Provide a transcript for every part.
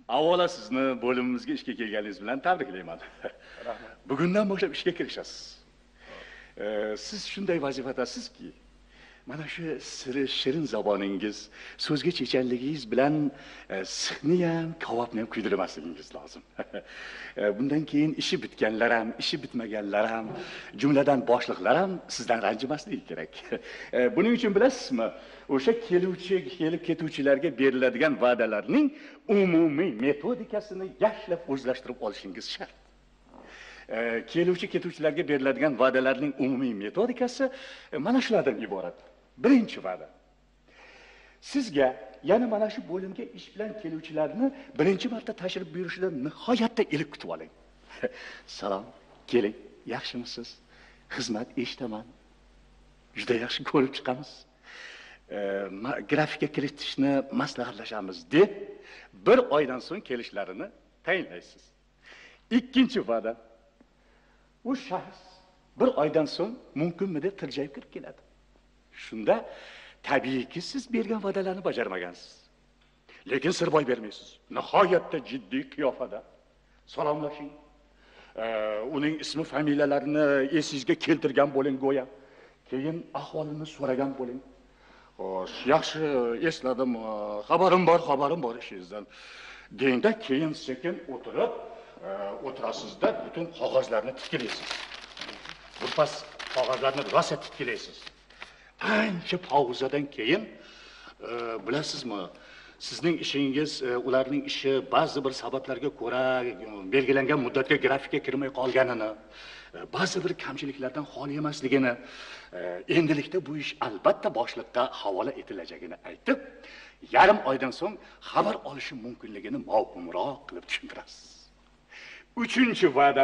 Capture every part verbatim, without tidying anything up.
Avvalo sizni bo'limimizga ishga kelganingiz bilan tabriklayman. Bugundan boshlab ishga kirishasiz. Siz shunday vazifadasizki, mana shu siri shirin zaboningiz, so'zga chechanligingiz bilan sixni ham, kavobni ham kuydirmasligingiz lozim. Bundan keyin ishi bitganlar ham, ishi bitmaganlar ham, jumladan boshliqlar ham sizdan ranjimasligi kerak. Buning uchun bilasizmi, o'sha keluvchi, kelib ketuvchilarga beriladigan va'dalarning umumiy metodikasini yaxshilab o'zlashtirib olishingiz shart. Keluvchi ketuvchilarga beriladigan va'dalarning umumiy metodikasi mana shulardan iborat. Birinchi va'da. Sizga, yana mana shu bo'limga ish bilan keluvchilarni birinchi marta tashrif buyurishidan nihoyatda iliq kutib oling. Salom, keling, yaxshimisiz? Xizmat eshitaman. Juda yaxshi ko'rib chiqamiz. Grafikka kiritishni maslahatlashamiz deb bir oydan so'ng kelishlarini tayinlaysiz. Ikkinchi va'da. U shaxs bir oydan so'ng mumkinmi deb tirjayib kirib keladi. Shunda tabiiyki siz bergan va'dalarni bajarmagansiz. Lekin sir boy bermaysiz. Nihoyatda jiddiy qiyofada salomlashing. Uning ismi, familiyalarini esingizga keltirgan bo'ling go'yo. Keyin ahvolini so'ragan bo'ling. Xo'sh, yaxshi esladim. Xabarim bor, xabarim bor ishingizdan. Deyingda keyin sekin o'tirib, o'tirasizda butun qog'ozlarni tiklaysiz. Birpas qog'ozlarni rosa tiklaysiz. Ancha pauzadan keyin, bilasizmi, sizning ishingiz, ularning ishi ba'zi bir sabablarga ko'ra belgilangan muddatga grafikka kirmay qolganini, ba'zi bir kamchiliklardan xoli emasligini, endilikda bu ish albatta boshliqqa havola etilajagini aytib, yarim oydan so'ng xabar olishi mumkinligini ma'qulroq qilib tushuntirasiz. Uchinchi va'da.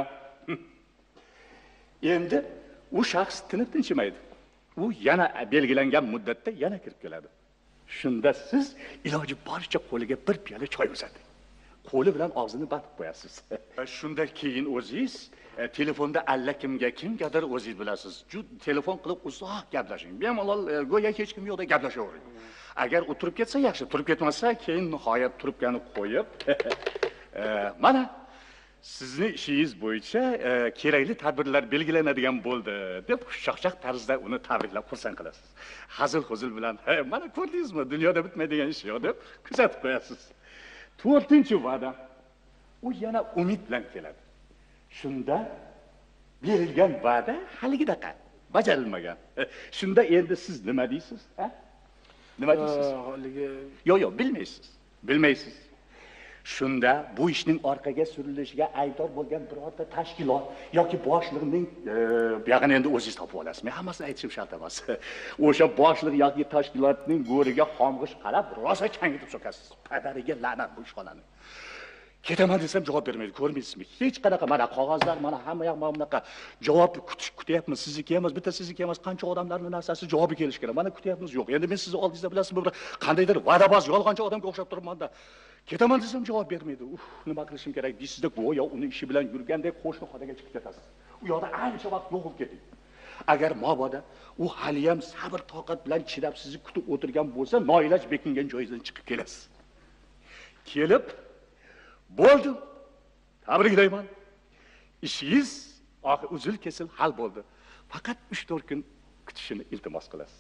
Endi u shaxs tinib tinchimaydi. U yana belgilangan muddatda yana kirib keladi. Shunda siz iloji boricha qo'liga bir piyola choy uzating. Qo'li bilan og'zini batib qo'yasiz. Shundan keyin o'zingiz telefonda allakimga, kimgadir o'zingiz bilasiz, juda telefon qilib uzoq gaplashing. Bemalol go'yo hech kim yo'qdek gaplashavering. Agar u turib ketsa yaxshi, turib ketmasa keyin nihoyat turibgani qo'yib, mana sizning ishingiz bo'yicha kerakli tadbirlar belgilanadigan bo'ldi deb xushchaqchaq tarzda uni tabriklab xursand qilasiz. Hazil-huzul bilan, mana ko'rdingizmi, dunyoda bitmaydigan ish yo'q deb kuzatib qo'yasiz. To'rtinchi va'da. U yana umid bilan keladi. Shunda berilgan va'da haligidaqa bajarilmagan. Shunda endi siz nima deysiz, ha? Nima deysiz? Haligi yo'q, yo'q, bilmaysiz. Bilmaysiz. Shunda bu ishning orqaga surilishiga aybdor bo'lgan birorta tashkilot yoki boshliqning, buyog'ini endi o'zingiz topib olasiz. Men hammasini aytishim shart emas. O'sha boshliq yoki tashkilotning go'riga xomg'ish qarab, rosa changitib so'kasiz. Padariga la'nat bu ishxonani. Ketaman desam javob bermaydi, ko'rmaysizmi? Hech qanaqa mana qog'ozlar, mana hamma yoq mana bunaqa javob kutish kutyapmiz. Sizniki emas, bitta sizniki emas, qancha odamlarning narsasi javobi kelish kerak. Mana kutyapmiz, yo'q. Endi men sizni oldingizda bilasizmi, bir qandaydir va'daboz, yolg'onchi odamga o'xshab turibman-da. Ketaman desam javob bermaydi. Uf, nima qilishim kerak deysizda, go'yo uni ishi bilan yurgandek qo'shni xonaga chiqib ketasiz. U yoqda ancha vaqt yo'qib keting. Agar mabodo u hali ham sabr toqat bilan chidab sizni kutib o'tirgan bo'lsa, noiloj bekingan joyingizdan chiqib kelasiz. Kelib, bo'ldi. Tabriklayman. Ishingiz oxir uzil kesil hal bo'ldi. Faqat uch to'rt kun kutishini iltimos qilasiz.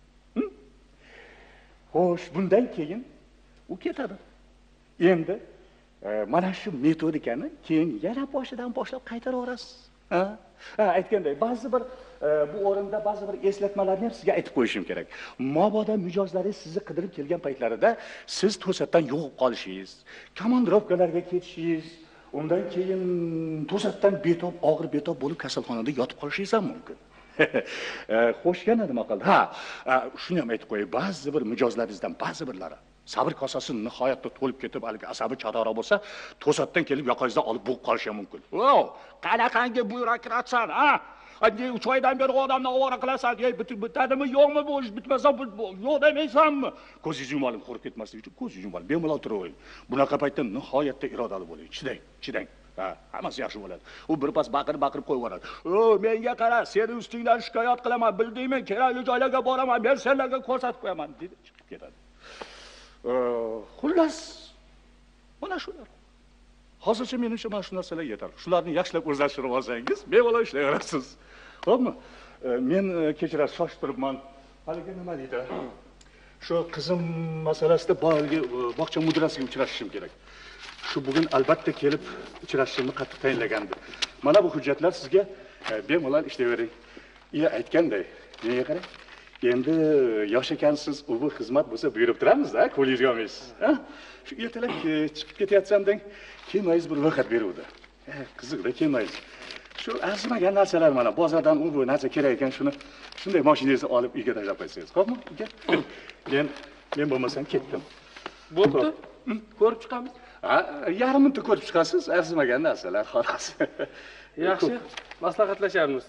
Xo'sh, bundan keyin u ketadi. Endi mana shu metodikani keyin yana boshidan boshlab qaytaraverasiz. Ha? Ha, aytganday, ba'zi bir bu o'rinda ba'zi bir eslatmalarni ham sizga aytib qo'yishim kerak. Mabodo mijozlaringiz sizni qidirib kelgan paytlarida siz to'satdan yo'qib qolishingiz, komandirovkalarga ketishingiz, undan keyin to'satdan betob, og'ir betob bo'lib kasalxonada yotib qolishingiz ham mumkin. Xo'sh, yana nima qildi? Ha, shuni ham aytib qo'yay, ba'zi bir mijozlaringizdan ba'zi birlari sabr kosasi nihoyatda to'lib ketib, haligi asabi chatoqroq bo'lsa, to'satdan kelib yoqangizdan olib bo'g'ib qolishi ham mumkin. "Voy, qanaqangi byurokratsan, ha? Andi uch oydan beri odamni ovora qilasan, ey, bitadimi, yo'qmi bu ish, bitmasa yo'q demaysanmi?" Ko'zingizni yumib olib, qurib ketmaslik uchun ko'zingizni yumib olib, bemalol turavering. Bunaqa paytda nihoyatda irodali bo'ling. Chidang, chidang. Ha, hammasi yaxshi bo'ladi. U birpas baqirib-baqirib qo'yaveradi. "O, menga qara, seni ustingdan shikoyat qilaman, bildingmi? Kerakli joylarga boraman, men senlarga ko'rsatib qo'yaman" dedi, chiqib ketadi. Xullas, mana mana shular. Hozircha menimcha mana shu narsalar yetarli. Shularni yaxshilab o'zlashtirib olsangiz, bemalol ishlayverasiz. Xo'pmi? Men kechirasiz, soch turibman. Haligi nima deydi? Shu qizim masalasida boyagi bog'cha mudirasiga uchrashishim kerak. Shu bugun albatta kelib uchrashishimni qattiq tayinlagandi. Mana bu hujjatlar sizga bemalol ishlayvering. Iya aytganday, menga qarang. Endi yosh ekansiz, u bu xizmat bo'lsa buyurib turamiz-da, qo'lingizni olmaysiz. Ha? Shu ertalab chiqib ketyapsam-deng, kelmaysiz bir vaqt beruvdi. Qiziqda kelmaysiz. Shu arzimagan narsalar mana bozordan u bu narsa kerak ekan, shuni shunday mashinangizni olib uyga tashlab qo'ysangiz, xo'pmi? Uka? Men men bo'lmasam ketdim. Bo'pti. Ko'rib chiqamiz. Ha, yarim minutda ko'rib chiqasiz, arzimagan narsalar xolos. Yaxshi, maslahatlashamiz.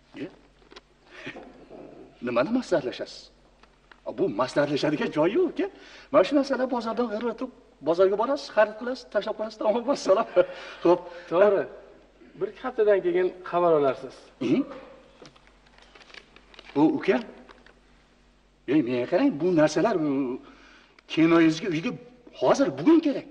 Nimani maslahatlashasiz? Bu maslahatlashadigan joyi yo'q, uka. Mana shu narsalar bozordan g'irratib, bozorga borasiz, xarid qilasiz, tashlab qo'yasiz, tamom, vassalom. Xo'p, to'g'ri. Bir ikki haftadan keyin xabar olarsiz. Bu uka, ey menga qarang, bu narsalar kinoyingizga uyga hozir bugun kerak.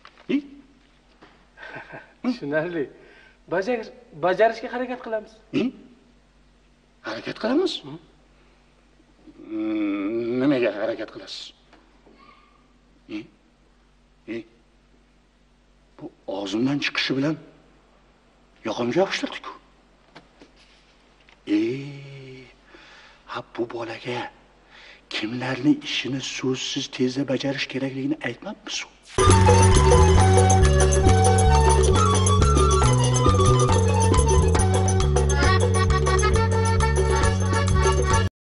Tushunarli. Bajar bajarishga harakat qilamiz. Harakat qilamiz? Nimaga harakat qilasiz? Bu og'zimdan chiqishi bilan yoqimga yoqishtirdi-ku. Ey, ha bu bolaga kimlarning ishini so'zsiz tezda bajarish kerakligini aytmabmiz-ku.